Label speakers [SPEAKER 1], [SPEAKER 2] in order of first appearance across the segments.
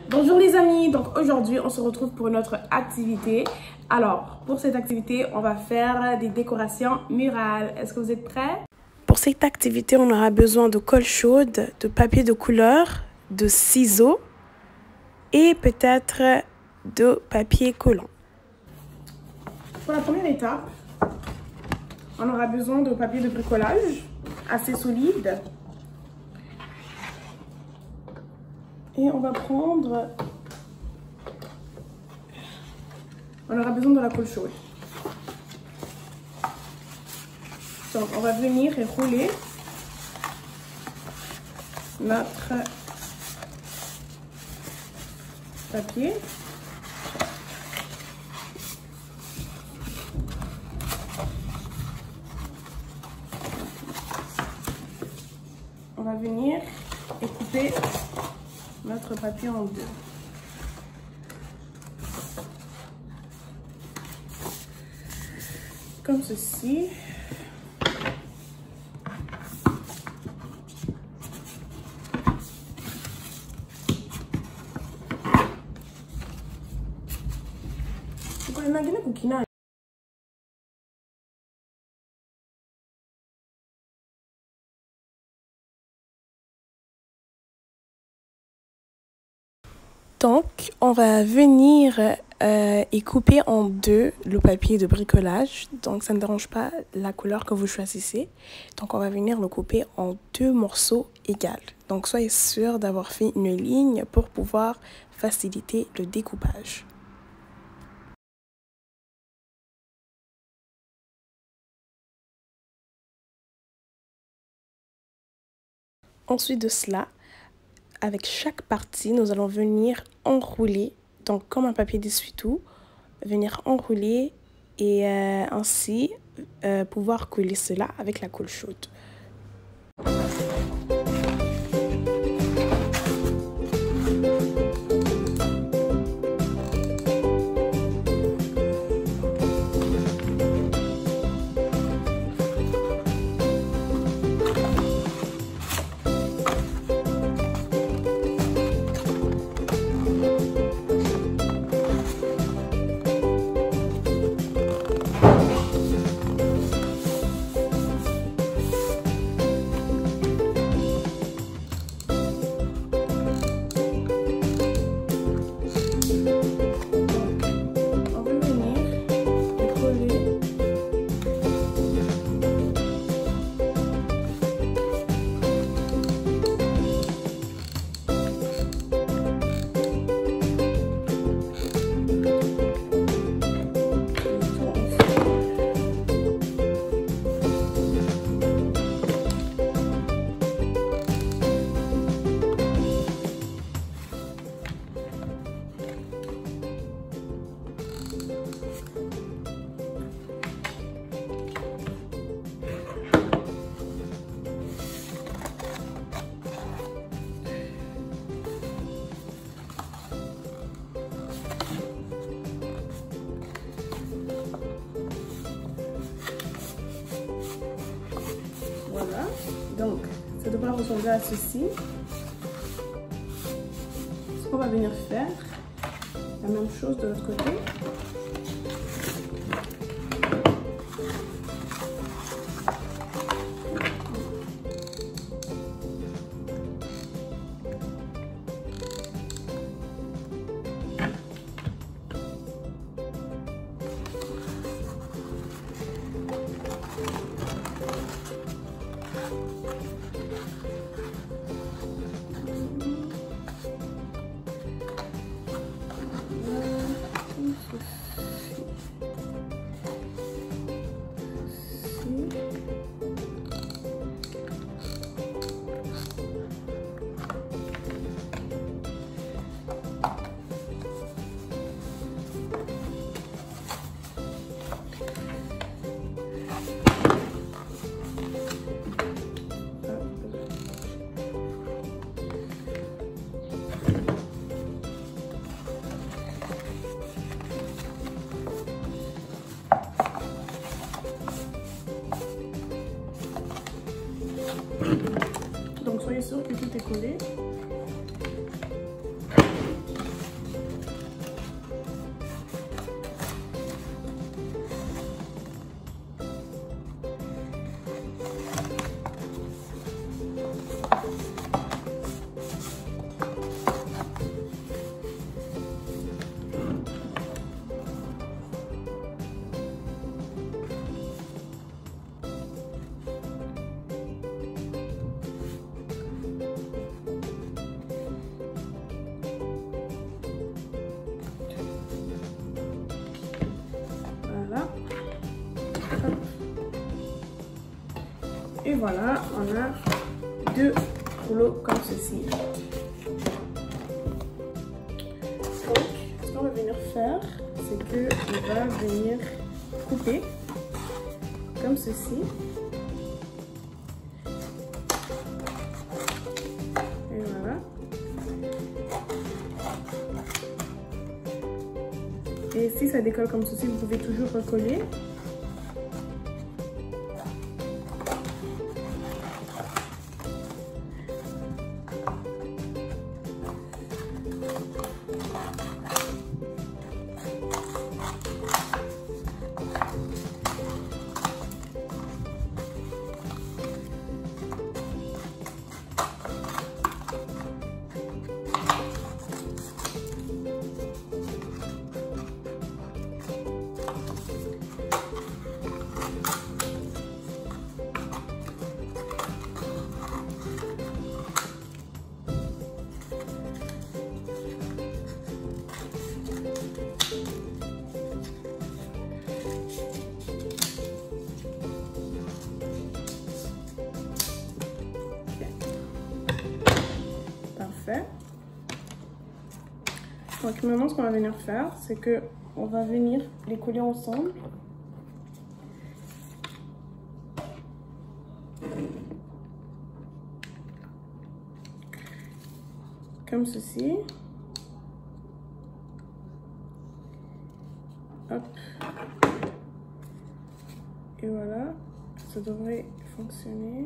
[SPEAKER 1] Bonjour les amis, donc aujourd'hui on se retrouve pour notre activité. Alors pour cette activité on va faire des décorations murales. Est-ce que vous êtes prêts? Pour cette activité on aura besoin de colle chaude, de papier de couleur, de ciseaux et peut-être de papier collant. Pour la première étape, on aura besoin de papier de bricolage assez solide. Et on va prendre... On aura besoin de la colle chaude. Donc on va venir et rouler notre papier. On va venir et couper notre papier en deux. Comme ceci. Donc, on va venir et couper en deux le papier de bricolage. Donc, ça ne dérange pas la couleur que vous choisissez. Donc, on va venir le couper en deux morceaux égaux. Donc, soyez sûr d'avoir fait une ligne pour pouvoir faciliter le découpage. Ensuite de cela, avec chaque partie, nous allons venir enrouler, donc comme un papier d'essuie-tout, venir enrouler et ainsi pouvoir coller cela avec la colle chaude. Voilà, donc ça devrait ressembler à ceci. Ce qu'on va venir faire, la même chose de l'autre côté. voilà, on a 2 rouleaux comme ceci. Donc, ce qu'on va venir faire, c'est que on va venir couper comme ceci. Et voilà. Et si ça décolle comme ceci, vous pouvez toujours recoller. Donc maintenant ce qu'on va venir faire, c'est que on va venir les coller ensemble. Comme ceci. Hop. Et voilà, ça devrait fonctionner.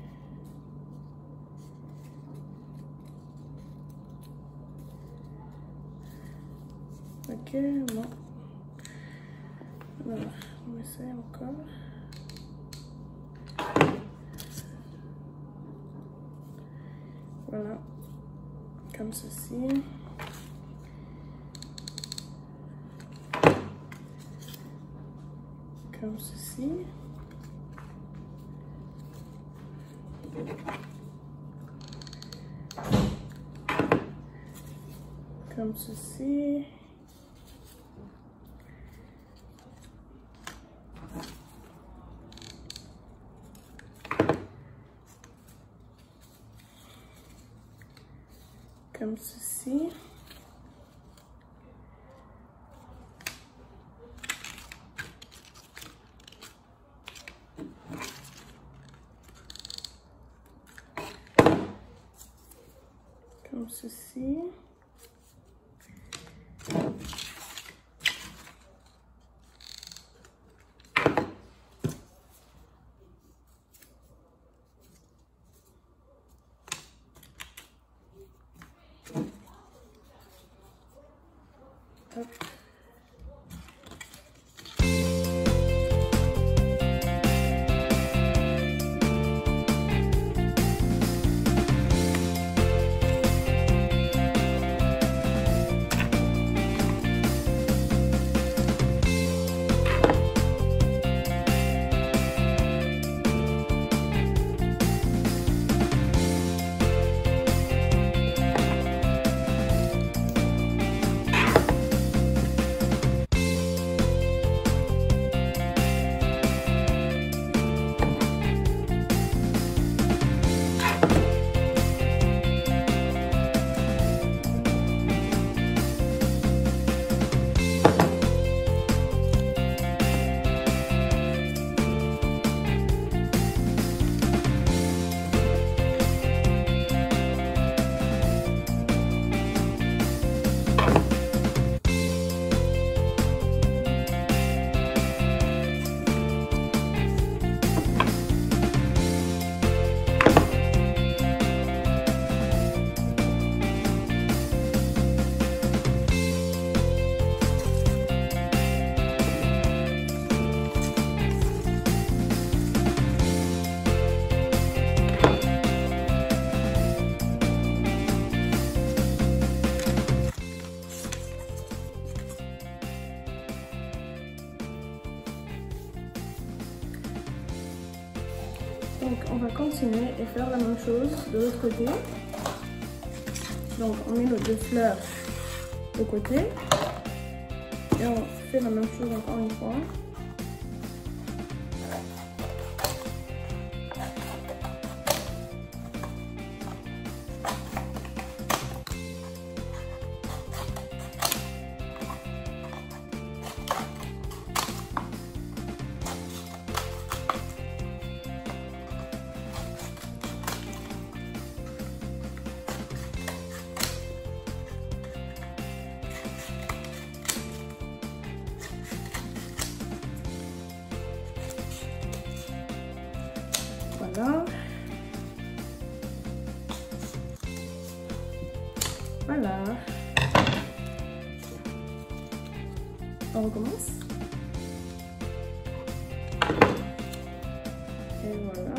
[SPEAKER 1] Ok, non. Alors, on essaie encore. Voilà, comme ceci. Comme ceci. Comme ceci. Comme ceci. Comme ceci. Hop. Donc on va continuer et faire la même chose de l'autre côté. Donc on met nos 2 fleurs de côté et on fait la même chose encore une fois. Voilà. On recommence. Et voilà.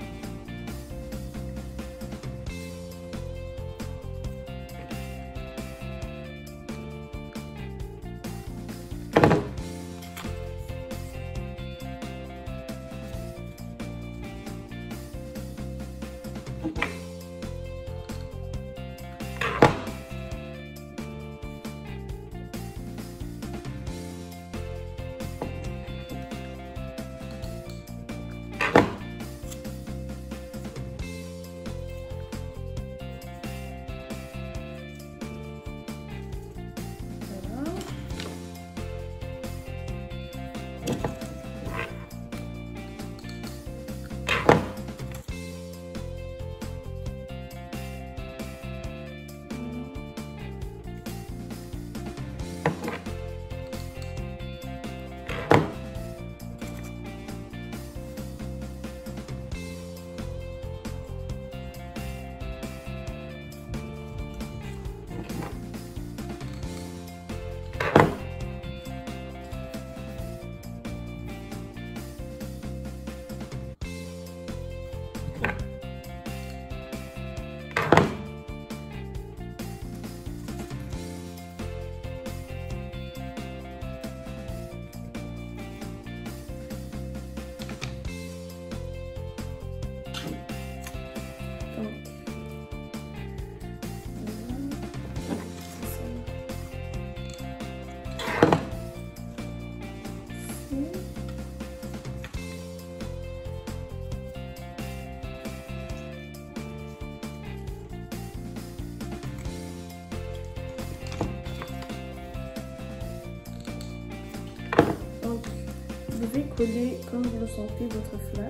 [SPEAKER 1] Donc, vous devez coller comme vous le sentez votre fleur.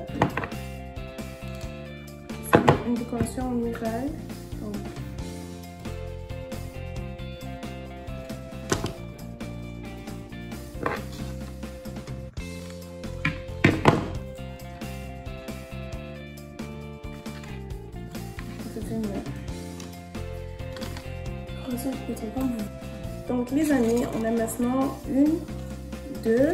[SPEAKER 1] C'est une décoration murale. Donc, donc les amis, on a maintenant 1, 2,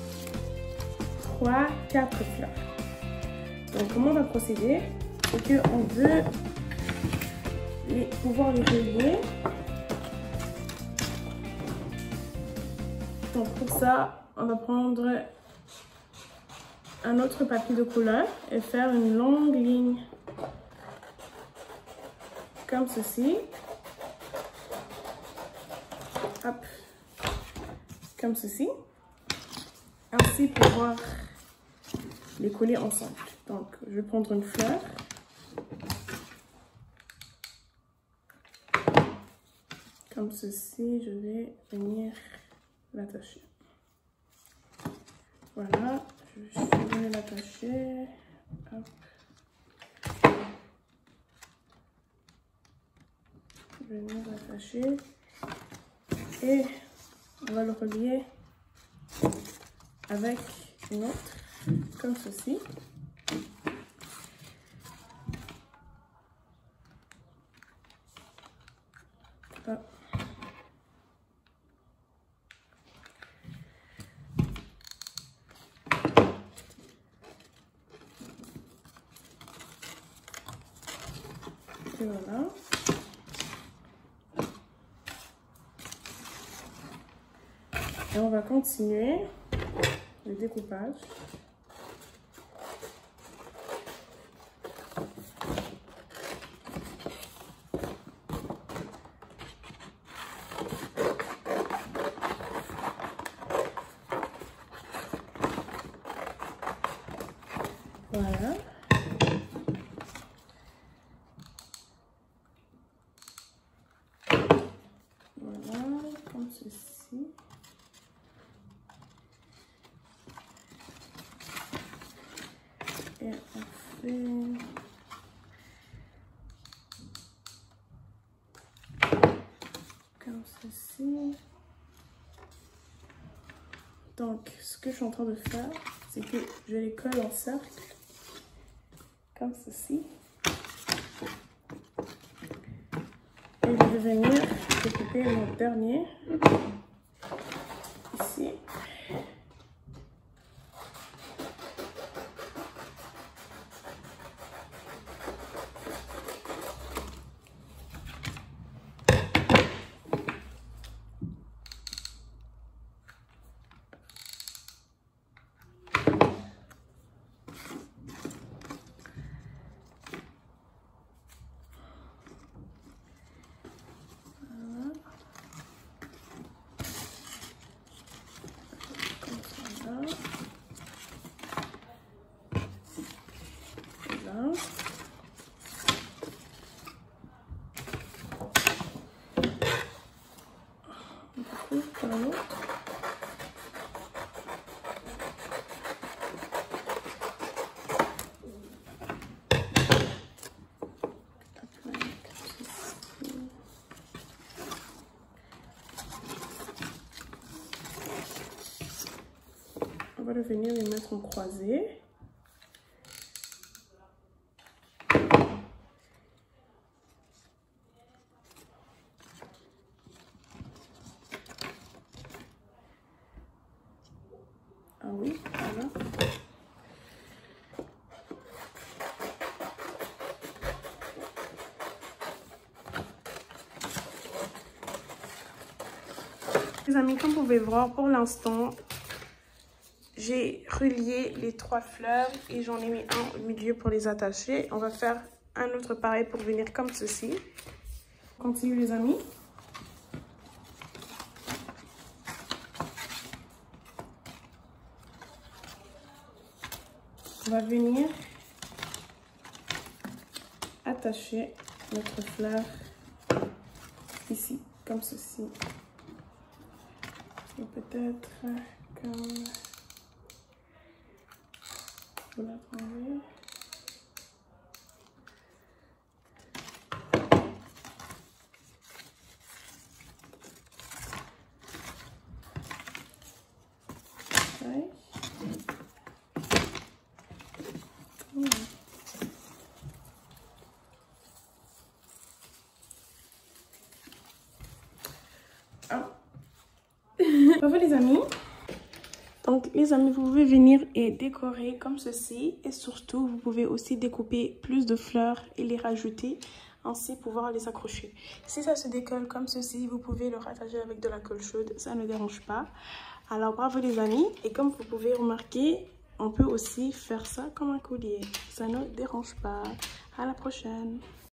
[SPEAKER 1] 3, 4 fleurs. Donc comment on va procéder? C'est qu'on veut pouvoir les relier. Donc pour ça, on va prendre un autre papier de couleur et faire une longue ligne comme ceci. Hop, comme ceci. Ainsi pouvoir les coller ensemble. Donc, je vais prendre une fleur. Comme ceci, je vais venir l'attacher. Voilà, je vais venir l'attacher. Hop. Je vais venir l'attacher. Et on va le relier avec une autre, comme ceci. Hop. Et voilà. Et on va continuer le découpage. Voilà. Voilà, comme ceci. Et on fait comme ceci. Donc, ce que je suis en train de faire, c'est que je les colle en cercle, comme ceci. Et je vais venir le dernier. Ici. Pour l'autre. On va venir les mettre en croisée. Ah oui, voilà. Les amis, comme vous pouvez voir, pour l'instant, j'ai relié les 3 fleurs et j'en ai mis un au milieu pour les attacher. On va faire un autre pareil pour venir comme ceci. On continue les amis. On va venir attacher notre fleur ici, comme ceci. Et peut-être comme vous l'attendez. Ouais. Bravo les amis. Donc les amis, vous pouvez venir et décorer comme ceci. Et surtout, vous pouvez aussi découper plus de fleurs et les rajouter. Ainsi pouvoir les accrocher. Si ça se décolle comme ceci, vous pouvez le rattacher avec de la colle chaude. Ça ne dérange pas. Alors bravo les amis. Et comme vous pouvez remarquer, on peut aussi faire ça comme un collier. Ça ne dérange pas. À la prochaine.